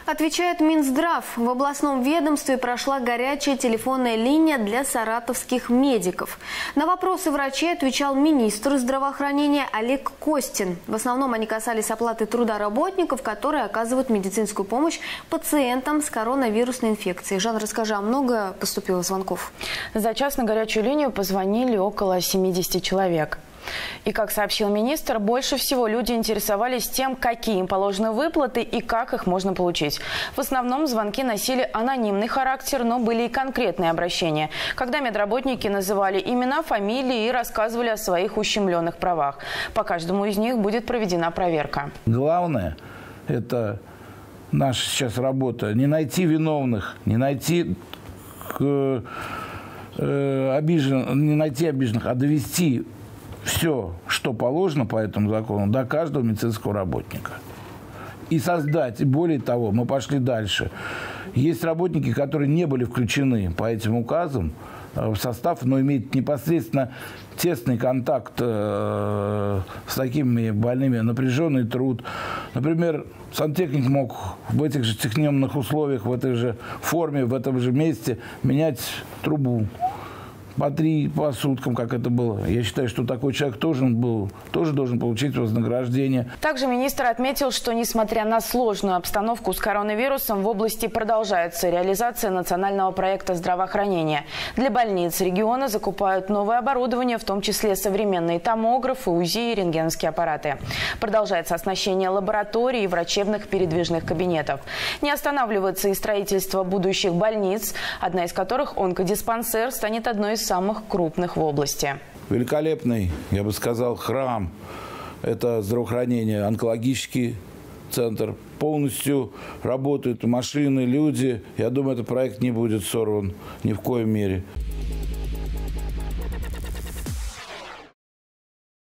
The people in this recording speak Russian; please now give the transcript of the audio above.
Отвечает Минздрав. В областном ведомстве прошла горячая телефонная линия для саратовских медиков. На вопросы врачей отвечал министр здравоохранения Олег Костин. В основном они касались оплаты труда работников, которые оказывают медицинскую помощь пациентам с коронавирусной инфекцией. Жан, расскажи, а много поступило звонков? За час на горячую линию позвонили около 70 человек. И, как сообщил министр, больше всего люди интересовались тем, какие им положены выплаты и как их можно получить. В основном звонки носили анонимный характер, но были и конкретные обращения, когда медработники называли имена, фамилии и рассказывали о своих ущемленных правах. По каждому из них будет проведена проверка. Главное – это наша сейчас работа. Не найти виновных, не найти обиженных, а довести все, что положено по этому закону, до каждого медицинского работника. И создать, более того, мы пошли дальше. Есть работники, которые не были включены по этим указам в состав, но имеют непосредственно тесный контакт с такими больными, напряженный труд. Например, сантехник мог в этих же технических условиях, в этой же форме, в этом же месте менять трубу. По суткам, как это было. Я считаю, что такой человек тоже должен получить вознаграждение. Также министр отметил, что несмотря на сложную обстановку с коронавирусом, в области продолжается реализация национального проекта здравоохранения. Для больниц региона закупают новое оборудование, в том числе современные томографы, УЗИ и рентгеновские аппараты. Продолжается оснащение лабораторий и врачебных передвижных кабинетов. Не останавливается и строительство будущих больниц, одна из которых, онкодиспансер, станет одной из самых крупных в области. Великолепный, я бы сказал, храм. Это здравоохранение, онкологический центр. Полностью работают машины, люди. Я думаю, этот проект не будет сорван ни в коей мере.